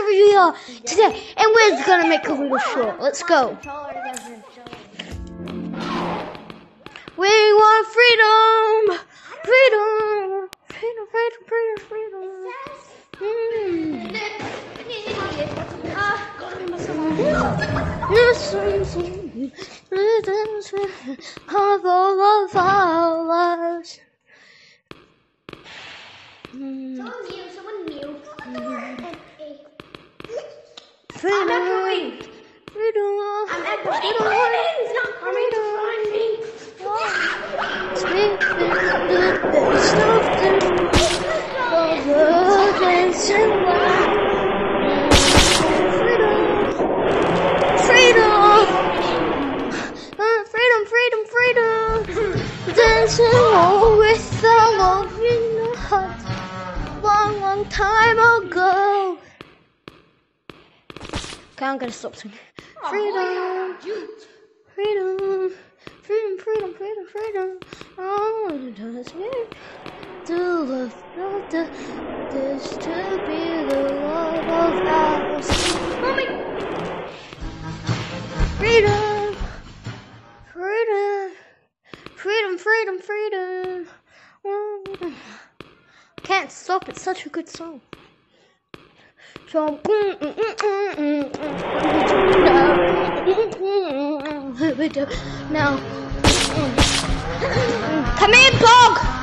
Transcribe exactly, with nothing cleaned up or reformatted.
we are today, and we're gonna make a little short. Let's go. We want freedom, freedom, freedom, freedom, freedom, freedom. Mm. Of all of our lives. Mm. Someone new, someone new. Freedom, I'm echoing. freedom, I'm echoing. He's not coming to find me. speak the best of them. For the dancing light. Freedom, uh, freedom, freedom, freedom. Dancing on with the love in the heart. Long, long time ago. Okay, I'm gonna stop singing. Freedom, freedom, freedom, freedom, freedom, freedom. Oh, does it to love, not the, this to be the love of ours. Mommy. Freedom, freedom, freedom, freedom, freedom. Can't stop, it's such a good song. So, now, come in, Pog!